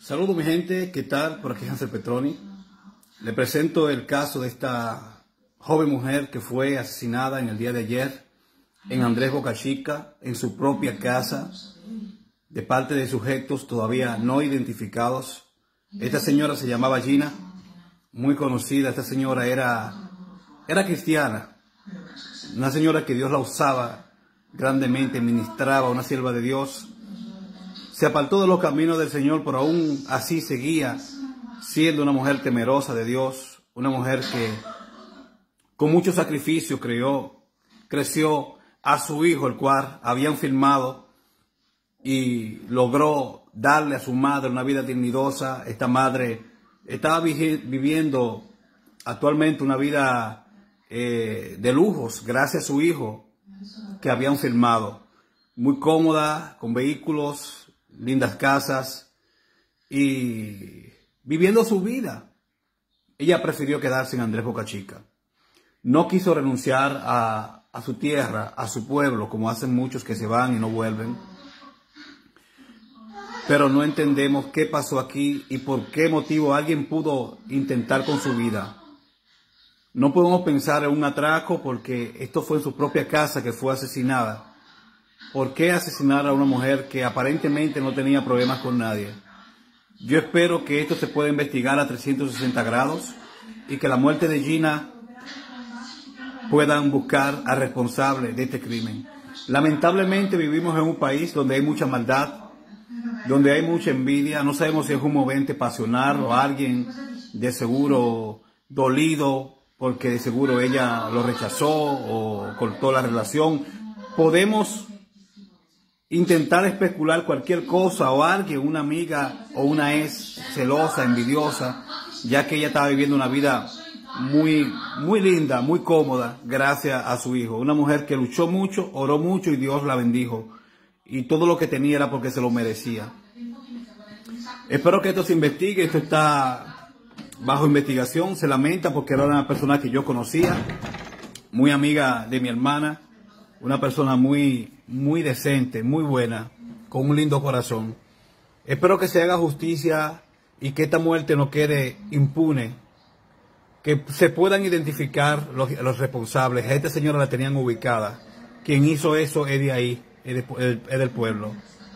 Saludos mi gente, ¿qué tal? Por aquí Hansel Petroni. Le presento el caso de esta joven mujer que fue asesinada en el día de ayer en Andrés Boca Chica, en su propia casa, de parte de sujetos todavía no identificados. Esta señora se llamaba Gina, muy conocida. Esta señora era cristiana, una señora que Dios la usaba grandemente, ministraba, una sierva de Dios. Se apartó de los caminos del Señor, pero aún así seguía siendo una mujer temerosa de Dios, una mujer que con mucho sacrificio creció a su hijo, el cual habían filmado, y logró darle a su madre una vida dignidosa. Esta madre estaba viviendo actualmente una vida de lujos gracias a su hijo que habían filmado, muy cómoda, con vehículos, lindas casas y viviendo su vida. Ella prefirió quedarse en Andrés Boca Chica. No quiso renunciar a su tierra, a su pueblo, como hacen muchos que se van y no vuelven. Pero no entendemos qué pasó aquí y por qué motivo alguien pudo intentar con su vida. No podemos pensar en un atraco porque esto fue en su propia casa que fue asesinada. ¿Por qué asesinar a una mujer que aparentemente no tenía problemas con nadie? Yo espero que esto se pueda investigar a 360 grados y que la muerte de Gina puedan buscar al responsable de este crimen. Lamentablemente vivimos en un país donde hay mucha maldad, donde hay mucha envidia. No sabemos si es un movente pasional o alguien de seguro dolido porque de seguro ella lo rechazó o cortó la relación. Podemos intentar especular cualquier cosa, o alguien, una amiga o una ex celosa, envidiosa, ya que ella estaba viviendo una vida muy linda, muy cómoda, gracias a su hijo. Una mujer que luchó mucho, oró mucho y Dios la bendijo. Y todo lo que tenía era porque se lo merecía. Espero que esto se investigue. Esto está bajo investigación. Se lamenta porque era una persona que yo conocía, muy amiga de mi hermana, una persona muy decente, muy buena, con un lindo corazón. Espero que se haga justicia y que esta muerte no quede impune, que se puedan identificar los responsables. A esta señora la tenían ubicada. Quien hizo eso es de ahí, es del pueblo.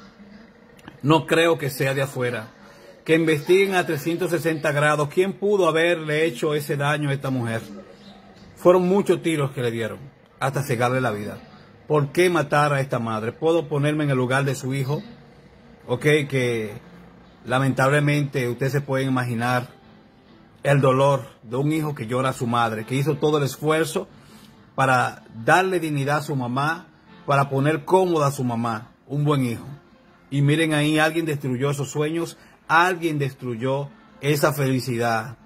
No creo que sea de afuera. Que investiguen a 360 grados quién pudo haberle hecho ese daño a esta mujer. Fueron muchos tiros que le dieron, hasta cegarle la vida. ¿Por qué matar a esta madre? Puedo ponerme en el lugar de su hijo, que lamentablemente ustedes se pueden imaginar el dolor de un hijo que llora a su madre, que hizo todo el esfuerzo para darle dignidad a su mamá, para poner cómoda a su mamá, un buen hijo. Y miren ahí, alguien destruyó esos sueños, alguien destruyó esa felicidad.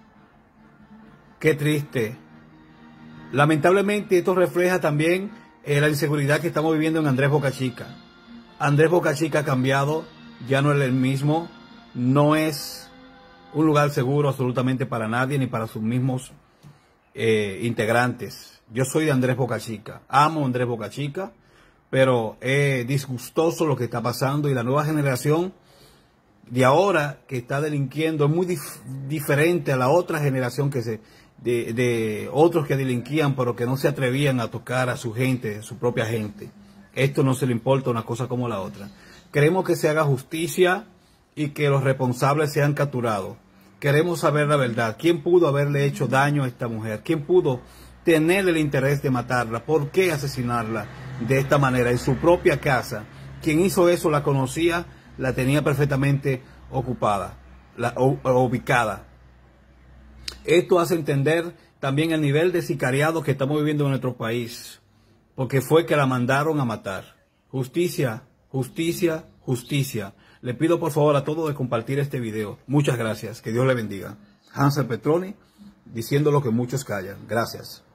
Qué triste. Lamentablemente esto refleja también la inseguridad que estamos viviendo en Andrés Boca Chica. Andrés Boca Chica ha cambiado, ya no es el mismo, no es un lugar seguro absolutamente para nadie ni para sus mismos integrantes. Yo soy de Andrés Boca Chica, amo Andrés Boca Chica, pero es disgustoso lo que está pasando y la nueva generación de ahora que está delinquiendo es muy diferente a la otra generación de otros que delinquían pero que no se atrevían a tocar a su gente, a su propia gente. Esto no se le importa una cosa como la otra. Queremos que se haga justicia y que los responsables sean capturados. Queremos saber la verdad. ¿Quién pudo haberle hecho daño a esta mujer? ¿Quién pudo tener el interés de matarla? ¿Por qué asesinarla de esta manera en su propia casa? Quien hizo eso la conocía, la tenía perfectamente ocupada, ubicada. Esto hace entender también el nivel de sicariado que estamos viviendo en nuestro país, porque fue que la mandaron a matar. Justicia, justicia, justicia. Le pido por favor a todos de compartir este video. Muchas gracias. Que Dios le bendiga. Hansel Petroni, diciendo lo que muchos callan. Gracias.